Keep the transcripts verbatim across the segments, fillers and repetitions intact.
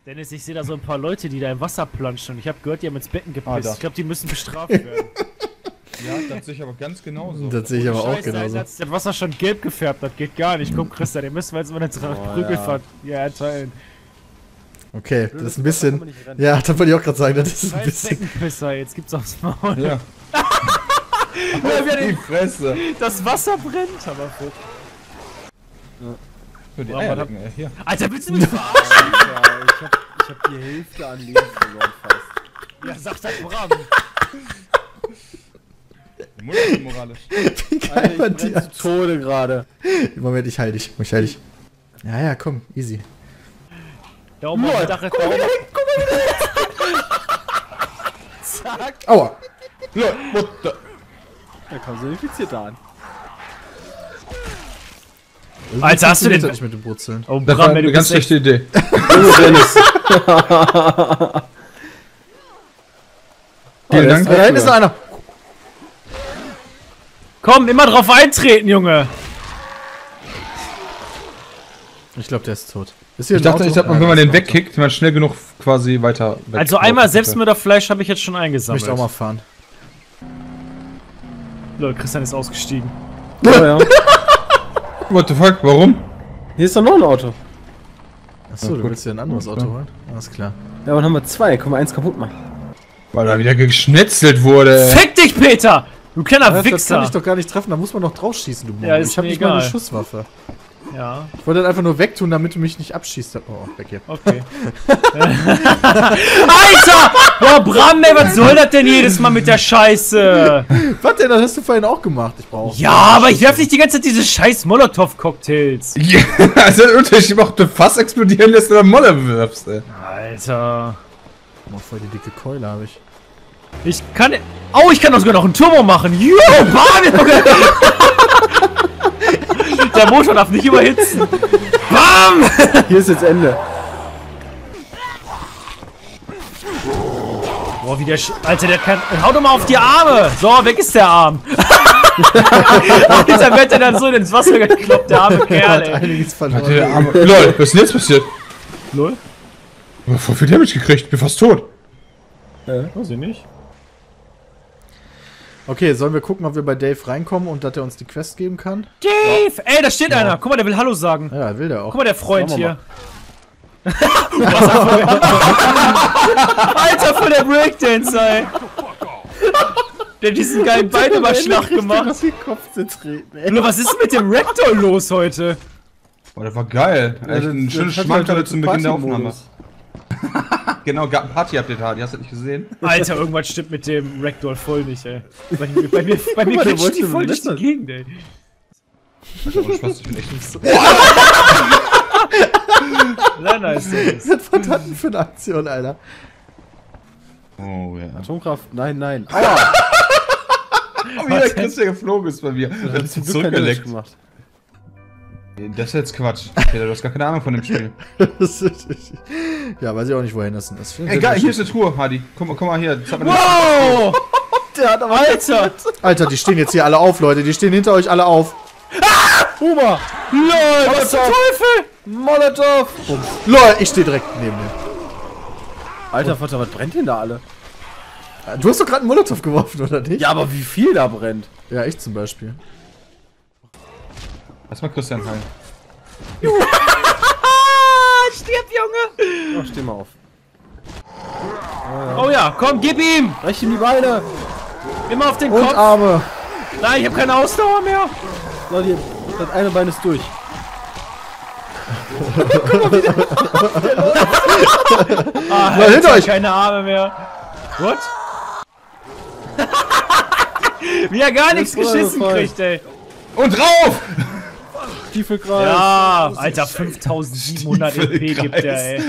Dennis, ich sehe da so ein paar Leute, die da im Wasser planschen und ich habe gehört, die haben ins Becken gepisst. Ah, ich glaube, die müssen bestraft werden. Ja, das sehe ich aber ganz genauso. Das sehe ich aber auch Scheiße, genauso. Alter, das Wasser schon gelb gefärbt, das geht gar nicht. Komm, Christa, den müssen wir jetzt mal eine Oh, Prügelfahrt ja. erteilen. Okay, das ist ein bisschen... Ja, das wollte ich auch gerade sagen, das ist ein Scheiß bisschen... Beckenpisser, jetzt gibt's aufs Maul. Ja. Ja, die Fresse. das Wasser brennt, aber gut. Für die Boah, Eier Mann, lecken, ey. Hier. Alter, willst du mich verarschen? Ja, ich hab, ich hab die Hälfte an Leben verloren fast. Ja, sagt das Bram. Moralisch. Wie geil Alter, man ich die... brenn zu Tode gerade. Moment, ich heil dich. Ich heil dich. Ja, ja, komm, easy. Da oben auf dem Dach ist da oben. Zack. Aua! Ja, what the... Da kam so ein Infizierter an. Irgendwie Alter, hast du funktioniert den- das nicht mit dem Brutzeln? Oh, Das war Bram, ey, eine du ganz bist echt... schlechte Idee. Junge Dennis. Vielen Dank. Da hinten ist noch einer. Komm, immer drauf eintreten, Junge. Ich glaube, der ist tot. Ist hier Ich ein dachte, Auto? ich dachte, Ja, wenn man da den ist ein Auto. wegkickt, man schnell genug quasi weiter weg. Also einmal Selbstmörderfleisch habe ich jetzt schon Ich eingesammelt. möchte auch mal fahren. Lol, Christian ist ausgestiegen. Oh, ja. What the fuck, warum? Hier ist doch noch ein Auto. Achso, Ja, du gut. willst dir ein anderes Auto holen? Alles klar. Ja, dann haben wir zwei. Können wir eins kaputt machen. Weil da wieder geschnetzelt wurde. Fick dich, Peter! Du kleiner Das, das kann Wichser! ich doch gar nicht treffen, da muss man doch drauf schießen, du Mongo. Ja, ist Ich hab mir nicht mal eine egal. Schusswaffe. Ja, Ich wollte das einfach nur wegtun, damit du mich nicht abschießt. Oh, weg hier. okay. Alter! Boah, Bram, ey, was soll das denn jedes Mal mit der Scheiße? Was denn? Das hast du vorhin auch gemacht. Ich brauche. Ja, aber ich werf nicht die ganze Zeit diese scheiß Molotow-Cocktails. Ja, also der Unterschied, ob du Fass explodieren lässt oder Molle wirfst, ey. Alter. Oh, voll die dicke Keule habe ich. Ich kann... Oh, ich kann doch sogar noch einen Turbo machen. Jo, Bam! Der Motor darf nicht überhitzen. Bam! Hier ist jetzt Ende. Boah, wie der... Sch Alter, der kann... Hau doch mal auf die Arme. So, weg ist der Arm. Alter, wird der dann so ins Wasser gekloppt, der arme Kerl, Hat ey. einiges verloren. Alter, der Arme. Lol, was ist denn jetzt passiert? Lol? Ich hab voll viel Damage gekriegt, ich bin fast tot. Weiß ich nicht. Okay, sollen wir gucken, ob wir bei Dave reinkommen und dass er uns die Quest geben kann? Dave! Ey, da steht einer. Guck mal, der will Hallo sagen. Ja, will der auch. Guck mal, der Freund Schauen wir hier. Alter, voll der Breakdancer, ey. Der hat diesen geilen Beinüberschlag gemacht. Auf den Kopf zu treten, ey. Nur was ist mit dem Ragdoll los heute? Boah, das war geil. Echt ein schönes Schmankerl zum Beginn der Aufnahme. Genau, gab ein Party-Update, Hardy, hast du das nicht gesehen? Alter, irgendwas stimmt mit dem Ragdoll voll nicht, ey. Bei, mir- bei mir, bei mir mal, der glitscht die wollte voll durch die bemessen. Gegend, ey. Alter, ohne Spaß, ich bin echt nicht so. Sehr nice, Dennis. Was war das denn für eine Aktion, Alter? Oh ja. Atomkraft? Nein, nein. Aua! Oh, wie der Christian geflogen ist bei mir. Das Das hat zum ist Glück kein Damage zurückgeleckt. gemacht. Das ist jetzt Quatsch. Peter, du hast gar keine Ahnung von dem Spiel. Ja, weiß ich auch nicht, wohin das denn ist. Egal, hier ist eine Truhe, Hardy. Guck mal, guck mal hier. Das hat man Wow! Der hat aber Alter! Alter, die stehen jetzt hier alle auf, Leute. Die stehen hinter euch alle auf. Huber! LOL, was zum Teufel? Molotow! Lol, ich stehe direkt neben dir. Alter Vater, was brennt denn da alle? Du hast doch gerade einen Molotow geworfen, oder nicht? Ja, aber wie viel da brennt? Ja, ich zum Beispiel. Lass mal Christian heilen. Stirb, Junge! Oh, steh mal auf. Oh ja, komm, gib ihm! Recht ihm die Beine! Immer auf den Und Kopf! Arme. Nein, ich habe keine Ausdauer mehr! Leute, das eine Bein ist durch. Ah, Mal hinter euch. keine Arme mehr. What? Wie er gar nichts Das war geschissen voll. kriegt, ey. Und drauf! Stiefelkreis. Ja, Alter, fünftausendsiebenhundert E P gibt der, ey.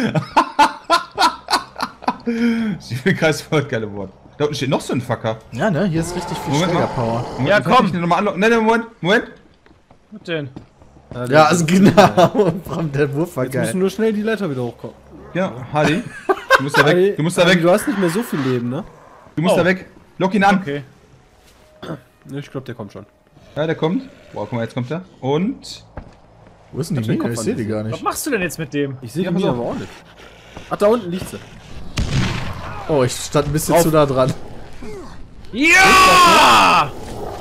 Stiefelkreis voll geile Wort. Da unten steht noch so ein Fucker. Ja, ne? Hier ist richtig viel Moment mal. Steigerpower. Moment, Ja, ich lass komm. mich nochmal anlocken. Nein, nein, Moment, Moment. Was denn? Ja, also genau. Bram, der Wurf war Jetzt musst du geil. nur schnell die Leiter wieder hochkommen. Ja, Hardy. Du musst da weg. Du musst da Hardy, weg. Du hast nicht mehr so viel Leben, ne? Du musst Oh. da weg. Lock ihn an. Okay. Ne, ich glaube, der kommt schon. Ja, der kommt. Boah, guck mal, jetzt kommt er. Und. Wo ist denn die den Mine? Kopf Ich sehe die angesehen. gar Was nicht. machst du denn jetzt mit dem? Ich sehe Ja, die pass Mine auf. aber auch nicht. Ach, da unten liegt sie. Oh, ich stand ein bisschen Auf. zu nah dran. Ja!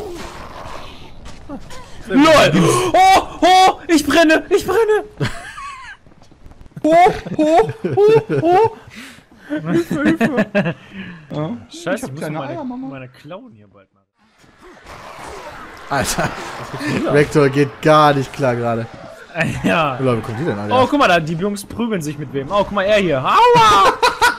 LOL! Oh, oh, ich brenne, ich brenne! Ho, ho, ho, ho. Hilfe, Hilfe. Ja. Scheiße, ich, hab muss keine meine, Eier, Mama. meine Klauen hier bald machen. Alter. Vector geht gar nicht klar gerade. Ja. Leute, wo kommen die denn alle? Oh, guck mal, da, die Jungs prügeln sich mit wem. Oh, guck mal, er hier. Aua!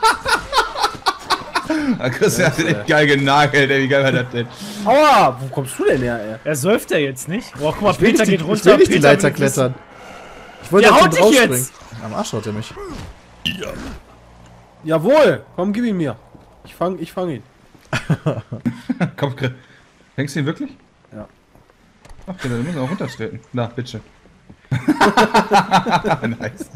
Ah, Christian hat echt geil genagelt, ey. Wie geil war das denn? Aua! Wo kommst du denn her, ey? Er säuft er jetzt nicht. Oh, guck mal, Ich will Peter nicht die- geht runter. Ich will nicht die Peter Leiter will klettern. Ich wollte Ja, auf haut den dich draufspringen. jetzt! Am Arsch haut er mich. Jawohl! Komm, gib ihn mir. Ich fang, ich fang ihn. Komm, Chris. Fängst du ihn wirklich? Ja. Ach, Peter, du musst auch runtertreten. Na, bitte. Nice.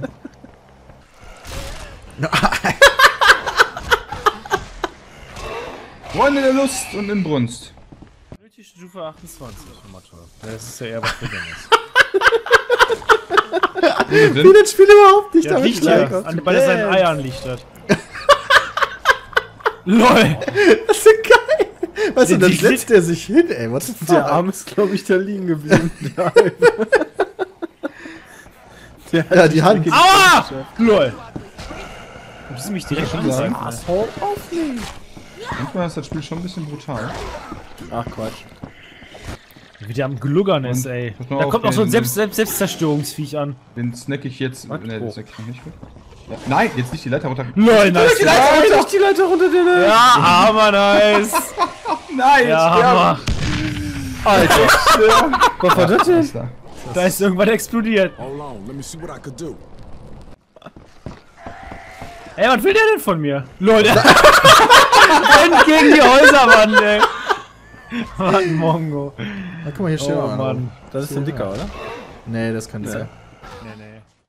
Freunde der Lust und Inbrunst. Nötige Stufe achtundzwanzig. Das ist ja eher was Besonderes. Wie das Spiel überhaupt nicht Ja, damit liegt klar hier. An, bei seinen Eiern liegt das. LOL! Das ist so geil. Was Die- und dann die- setzt er sich hin, ey. Was ist Der Arm ist, glaube ich, da liegen geblieben. Der Der hat Ja, die Hand. Aua! LOL! Du bist mich direkt schon sagen. angesagt. Ne? Manchmal ist das Spiel schon ein bisschen brutal. Ach, Quatsch. Wie der am Gluggern ist, Und- ey. pass mal Da auf, kommt noch so ein den- Selbst Selbst Selbstzerstörungsviech an. Den snack ich jetzt. Was? Ne, Oh. den snack ich noch nicht mit. Ja. Nein, jetzt nicht die Leiter runter. LOL, nice! Die Leiter runter! Nicht die Leiter runter, der Ja, aber nice! Nein! Ja, Hammer! Alter. Was war das denn? Da. Da ist irgendwas explodiert. Hold on, let me see what I could do. Ey, was will der denn von mir? LOL, der rennt gegen die Häuserwand, ey. Mann, Mongo. Na, guck mal, hier steht Oh auch einer. Mann. Das ist ein Dicker, oder? Nee, das kann nicht sein. Nee, nee.